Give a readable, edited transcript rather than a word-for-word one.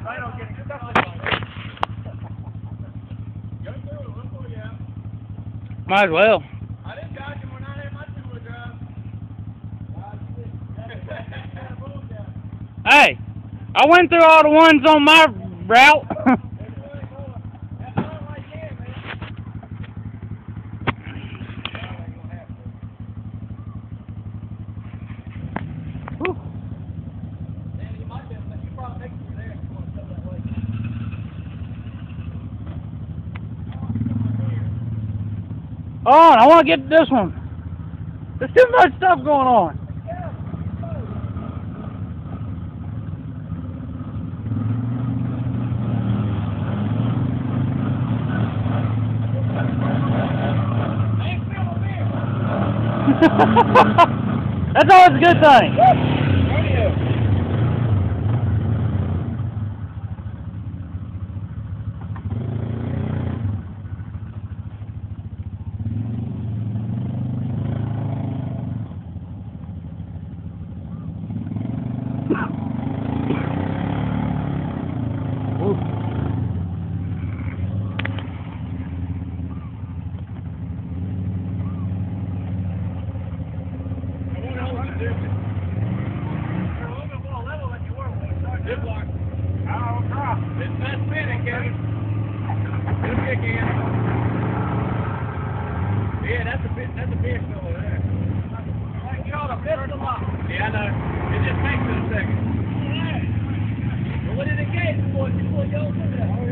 I don't get stuff like Go through it, look for you. Might as well. I didn't dodge him when I had my two-wheel drive. Hey, I went through all the ones on my route. Oh, I want to get to this one. There's too much stuff going on. That's always a good thing. It's not spinning, Kevin. It'll kick in. Yeah, that's a piston over there. You ought to piston lock. Yeah, I know. It just takes it a second. Well, what did it get before you pull your over there?